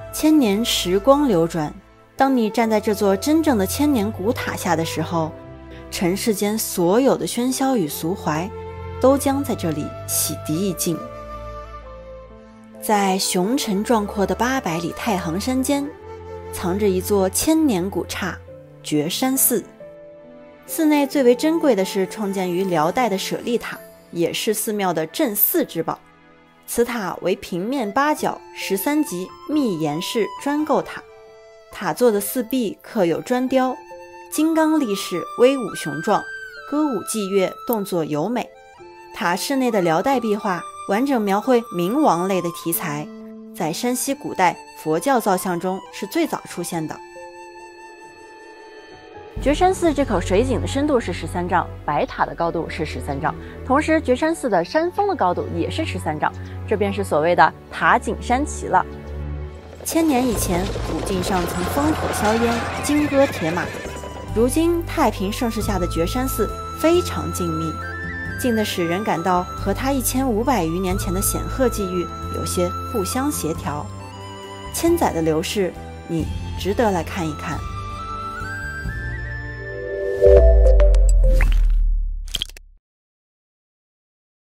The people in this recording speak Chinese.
千年时光流转，当你站在这座真正的千年古塔下的时候，尘世间所有的喧嚣与俗怀都将在这里洗涤一尽。在雄城壮阔的800里太行山间，藏着一座千年古刹觉山寺。寺内最为珍贵的是创建于辽代的舍利塔，也是寺庙的镇寺之宝。此塔为平面8角13级密檐式砖构塔，塔座的四壁刻有砖雕，金刚力士威武雄壮，歌舞伎乐动作优美。塔室内的辽代壁画完整描绘冥王类的题材，在山西古代佛教造像中是最早出现的。觉山寺这口水井的深度是13丈，白塔的高度是13丈，同时觉山寺的山峰的高度也是13丈，这便是所谓的塔景山奇了。1000年以前，古境上曾烽火硝烟，金戈铁马，如今太平盛世下的觉山寺非常静谧，静得使人感到和它1500余年前的显赫际遇有些不相协调。千载的流逝，你值得来看一看。